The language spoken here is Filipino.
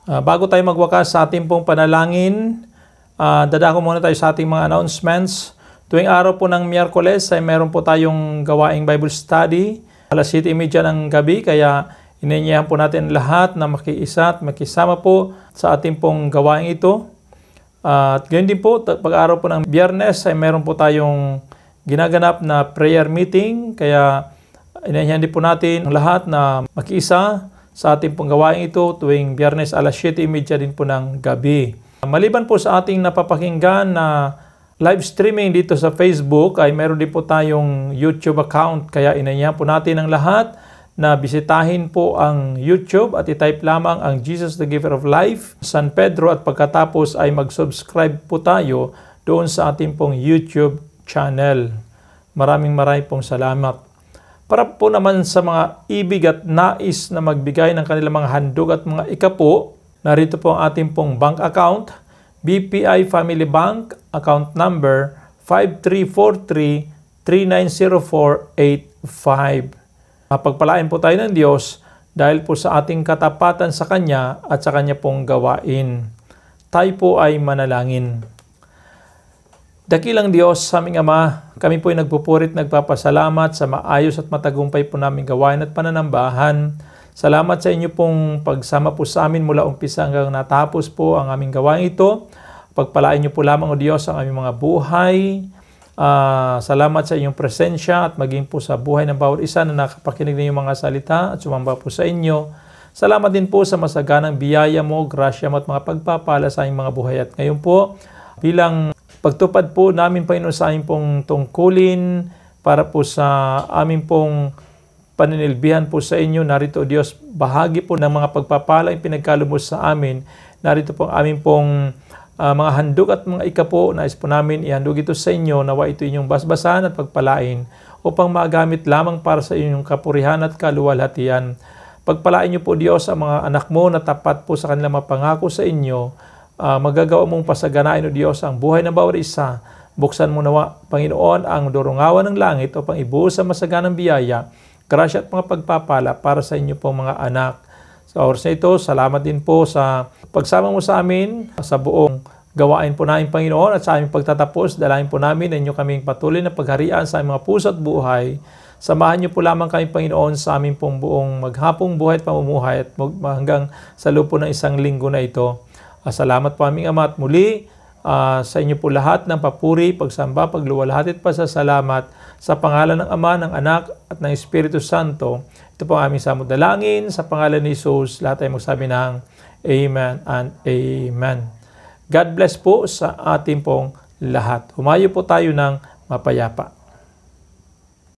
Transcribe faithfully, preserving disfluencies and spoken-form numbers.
Uh, bago tayo magwakas sa ating pong panalangin, uh, dadako muna tayo sa ating mga announcements. Tuwing araw po ng Miyerkules ay meron po tayong gawaing Bible Study. Alas siyete trenta ng gabi, kaya inanyayahan po natin lahat na makiisa at makisama po sa ating pong gawaing ito. Uh, at ganyan din po, pag-araw po ng Biyernes ay meron po tayong ginaganap na prayer meeting. Kaya inanyayahan din po natin ang lahat na makiisa sa ating pong gawaing ito tuwing Biyernes alas siyete trenta din po ng gabi. Maliban po sa ating napapakinggan na live streaming dito sa Facebook, ay meron din po tayong YouTube account. Kaya inanyayahan po natin ang lahat na bisitahin po ang YouTube at itype lamang ang Jesus the Giver of Life, San Pedro, at pagkatapos ay mag-subscribe po tayo doon sa ating pong YouTube channel. Maraming maraming pong salamat. Para po naman sa mga ibig at nais na magbigay ng kanilang mga handog at mga ikapo, narito po ang ating pong bank account, B P I Family Bank, account number five three four three, three nine zero four eight five. Mapagpalain po tayo ng Diyos dahil po sa ating katapatan sa Kanya at sa Kanya pong gawain. Tayo po ay manalangin. Dakilang Diyos, sa aming Ama, kami po ay nagpupurit, nagpapasalamat sa maayos at matagumpay po namin gawain at pananambahan. Salamat sa inyo pong pagsama po sa amin mula umpisa hanggang natapos po ang aming gawain ito. Pagpalain niyo po lamang, O Diyos, ang aming mga buhay. Uh, salamat sa inyong presensya at maging po sa buhay ng bawat isa na nakapakinig ng inyong mga salita at sumamba po sa inyo. Salamat din po sa masaganang biyaya mo, grasya mo at mga pagpapala sa aming mga buhay. At ngayon po, bilang pagtupad po namin, Panginoon, sa aming pong tungkulin para po sa aming pong paninilbihan po sa inyo, narito, O Diyos, bahagi po ng mga pagpapala yung pinagkalubos sa amin. Narito po ang aming pong uh, mga handog at mga ikapo. Nais po namin ihandog ito sa inyo, nawa ito inyong basbasan at pagpalain upang magamit lamang para sa inyong kapurihan at kaluwalhatian. Pagpalain niyo po, Diyos, ang mga anak mo na tapat po sa kanilang mapangako sa inyo. Uh, magagawa mong pasaganain, O Diyos, ang buhay ng bawat isa. Buksan mo nawa, Panginoon, ang durungawan ng langit upang ibuhos sa masaganang biyaya, grasya at mga pagpapala para sa inyo pong mga anak. Sa oras na ito, salamat din po sa pagsama mo sa amin sa buong gawain po namin, Panginoon, at sa aming pagtatapos. Dalahin po namin na inyo kaming patuloy na pagharian sa aming mga puso at buhay. Samahan niyo po lamang kami, Panginoon, sa aming pong buong maghapong buhay at pamumuhay at hanggang sa loob po ng isang linggo na ito. Uh, salamat po aming Ama, at muli uh, sa inyo po lahat ng papuri, pagsamba, pagluwalhati at pasasalamat sa pangalan ng Ama, ng Anak at ng Espiritu Santo. Ito po ang aming samudalangin sa pangalan ni Jesus. Lahat ay magsabi ng Amen and Amen. God bless po sa ating pong lahat. Humayo po tayo ng mapayapa.